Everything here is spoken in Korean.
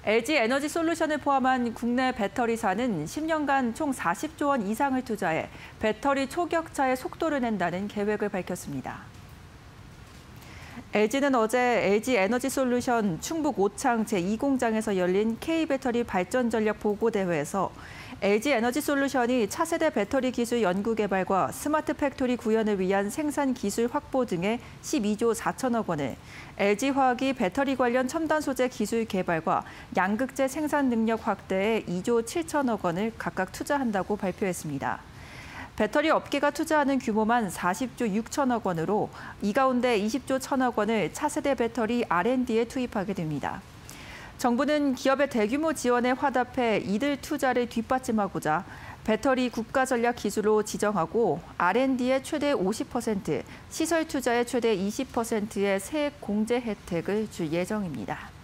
LG 에너지솔루션을 포함한 국내 배터리사는 10년간 총 40조 원 이상을 투자해 배터리 초격차의 속도를 낸다는 계획을 밝혔습니다. LG는 어제 LG 에너지솔루션 충북 오창 제2공장에서 열린 K배터리 발전 전략 보고대회에서 LG 에너지솔루션이 차세대 배터리 기술 연구 개발과 스마트 팩토리 구현을 위한 생산 기술 확보 등에 12조 4천억 원을, LG화학이 배터리 관련 첨단 소재 기술 개발과 양극재 생산 능력 확대에 2조 7천억 원을 각각 투자한다고 발표했습니다. 배터리 업계가 투자하는 규모만 40조 6천억 원으로 이 가운데 20조 1천억 원을 차세대 배터리 R&D에 투입하게 됩니다. 정부는 기업의 대규모 지원에 화답해 이들 투자를 뒷받침하고자 배터리 국가전략 기술로 지정하고 R&D의 최대 50%, 시설 투자의 최대 20%의 세액 공제 혜택을 줄 예정입니다.